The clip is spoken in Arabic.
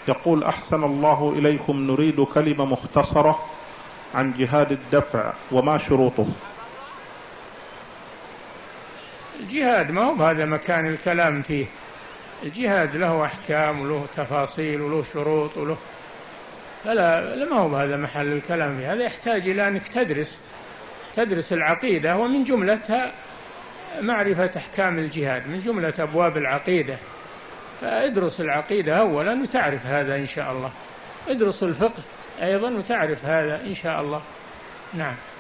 يقول: أحسن الله إليكم، نريد كلمة مختصرة عن جهاد الدفع وما شروطه. الجهاد ما هو هذا مكان الكلام فيه. الجهاد له أحكام وله تفاصيل وله شروط وله، فلا ما هو هذا محل الكلام فيه. هذا يحتاج إلى أنك تدرس العقيدة، ومن جملتها معرفة أحكام الجهاد، من جملة أبواب العقيدة. فادرس العقيدة أولا وتعرف هذا إن شاء الله، ادرس الفقه أيضا وتعرف هذا إن شاء الله. نعم.